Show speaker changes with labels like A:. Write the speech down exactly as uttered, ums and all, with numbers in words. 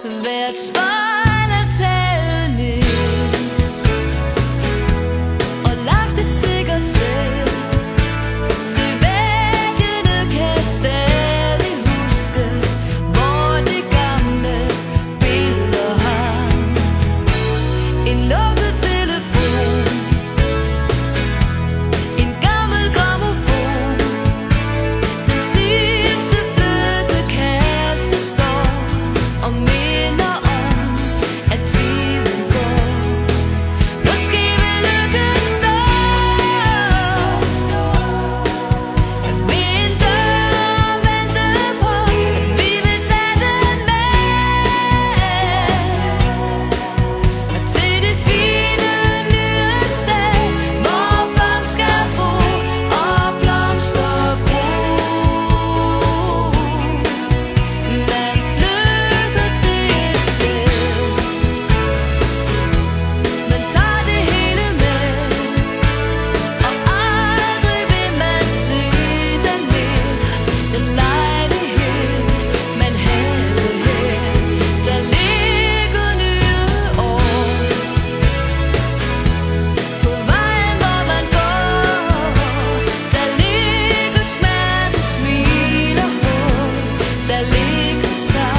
A: Hvert spejl er taget ned og lagt et sikkert sted. Se, væggene kan stadig huske, hvor de gamle billeder hang. En lukket telefon, en gammel grammofon, den sidste flødte kasse står og minder om, at tiden går. Måske vil lykken stå ved en dør og vente på, at vi vil tage den med til det fine nye sted, hvor børn skal bo og blomster gro. Man flytter til et sted, man tager det hele med, og aldrig vil man se den mere. Den lejlighed, man havde her, der ligger nye år. På vejen, hvor man går, der ligger smerte, smil og håb. Der ligger sig